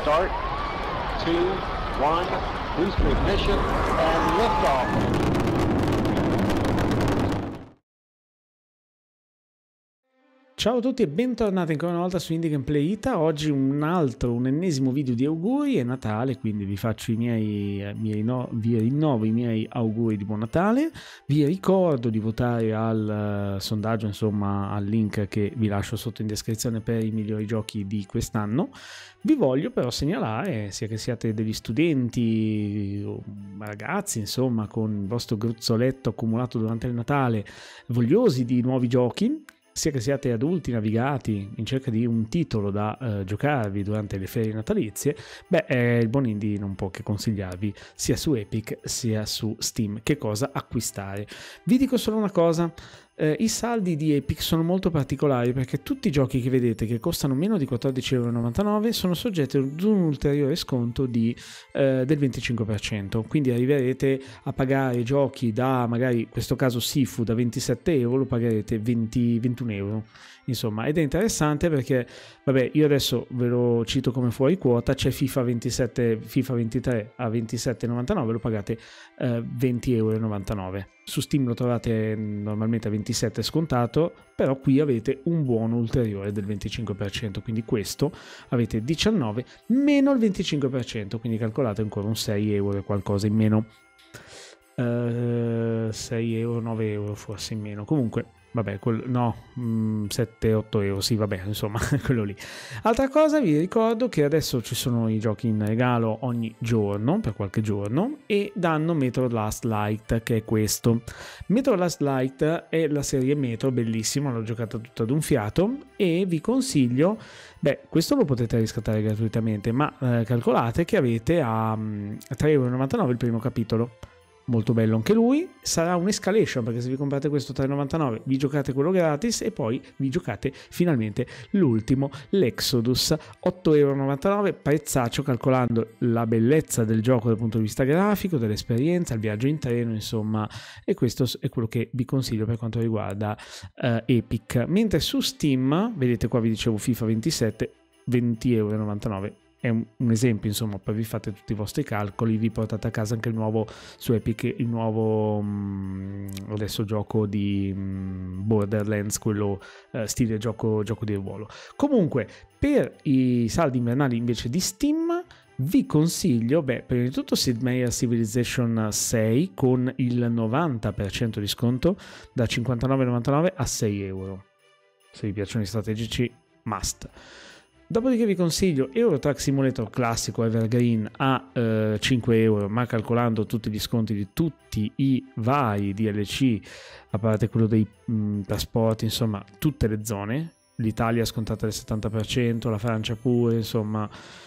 Start, 2, 1, booster ignition, and liftoff. Ciao a tutti e bentornati ancora una volta su Indie Gameplay Ita. Oggi un ennesimo video di auguri, è Natale, quindi vi faccio vi rinnovo i miei auguri di buon Natale. Vi ricordo di votare al sondaggio, insomma al link che vi lascio sotto in descrizione per i migliori giochi di quest'anno. Vi voglio però segnalare, sia che siate degli studenti o ragazzi, insomma, con il vostro gruzzoletto accumulato durante il Natale, vogliosi di nuovi giochi, sia che siate adulti navigati in cerca di un titolo da giocarvi durante le ferie natalizie, il buon Indie non può che consigliarvi sia su Epic sia su Steam che cosa acquistare. Vi dico solo una cosa. I saldi di Epic sono molto particolari perché tutti i giochi che vedete che costano meno di 14,99 € sono soggetti ad un ulteriore sconto del 25%, quindi arriverete a pagare giochi da magari in questo caso Sifu da 27 €, lo pagherete 21 €, insomma, ed è interessante perché io adesso ve lo cito come fuori quota. C'è FIFA 23 a 27,99, lo pagate 20,99 €. Su Steam lo trovate normalmente a 27 scontato, però qui avete un buono ulteriore del 25%, quindi questo avete 19 meno il 25%, quindi calcolate ancora un 6 € e qualcosa in meno. 6 €, 9 € forse in meno, comunque 7-8 €, sì, insomma, quello lì. Altra cosa, vi ricordo che adesso ci sono i giochi in regalo ogni giorno, per qualche giorno, e danno Metro Last Light, che è questo. Metro Last Light è la serie Metro, bellissima, l'ho giocata tutta d'un fiato e vi consiglio, questo lo potete riscattare gratuitamente, ma calcolate che avete a 3,99 € il primo capitolo. Molto bello anche lui. Sarà un'escalation, perché se vi comprate questo 3,99 € vi giocate quello gratis e poi vi giocate finalmente l'ultimo, l'Exodus, 8,99 €, prezzaccio calcolando la bellezza del gioco dal punto di vista grafico, dell'esperienza, il viaggio in treno, insomma, e questo è quello che vi consiglio per quanto riguarda Epic. Mentre su Steam, vedete qua vi dicevo FIFA 27, 20,99 €. È un esempio, insomma, poi vi fate tutti i vostri calcoli, vi portate a casa anche il nuovo su Epic, il nuovo adesso gioco di Borderlands, quello stile gioco di ruolo. Comunque, per i saldi invernali invece di Steam vi consiglio, prima di tutto Sid Meier's Civilization 6 con il 90% di sconto da 59,99 a 6 €. Se vi piacciono i strategici, must. Dopodiché vi consiglio Euro Truck Simulator classico Evergreen a 5 €, ma calcolando tutti gli sconti di tutti i vari DLC, a parte quello dei trasporti, insomma, tutte le zone. L'Italia scontata del 70%, la Francia pure, insomma,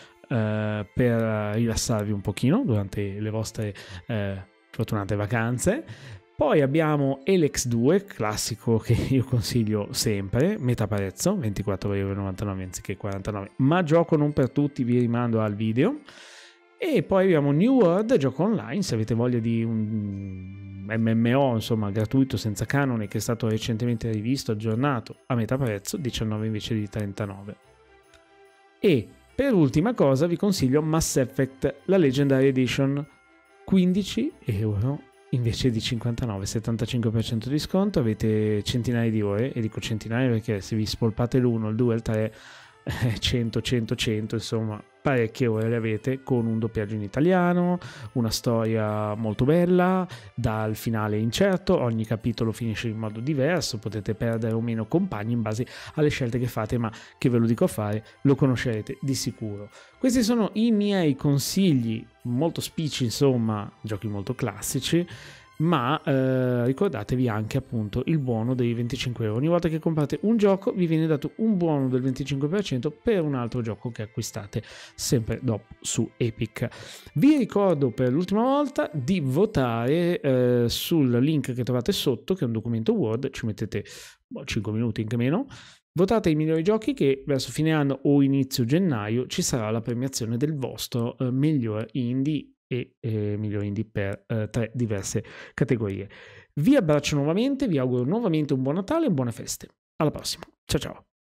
per rilassarvi un pochino durante le vostre fortunate vacanze. Poi abbiamo Elex 2, classico che io consiglio sempre, metà prezzo, 24,99 € anziché 49, ma gioco non per tutti, vi rimando al video. E poi abbiamo New World, gioco online, se avete voglia di un MMO, insomma, gratuito, senza canone, che è stato recentemente rivisto, aggiornato, a metà prezzo, 19 invece di 39. E per ultima cosa vi consiglio Mass Effect, la Legendary Edition, 15 € invece di 59, 75% di sconto, avete centinaia di ore, e dico centinaia perché se vi spolpate l'1, il 2, il 3, 100, 100, 100, insomma, parecchie ore le avete, con un doppiaggio in italiano, una storia molto bella, dal finale incerto, ogni capitolo finisce in modo diverso, potete perdere o meno compagni in base alle scelte che fate, ma che ve lo dico a fare, lo conoscerete di sicuro. Questi sono i miei consigli, molto spicci, insomma, giochi molto classici, ma ricordatevi anche appunto il buono dei 25 €. Ogni volta che comprate un gioco vi viene dato un buono del 25% per un altro gioco che acquistate sempre dopo su Epic. Vi ricordo per l'ultima volta di votare sul link che trovate sotto, che è un documento Word, ci mettete 5 minuti, anche meno. Votate i migliori giochi, che verso fine anno o inizio gennaio ci sarà la premiazione del vostro miglior indie e miglior indie per 3 diverse categorie. Vi abbraccio nuovamente, vi auguro nuovamente un buon Natale e buone feste. Alla prossima, ciao ciao!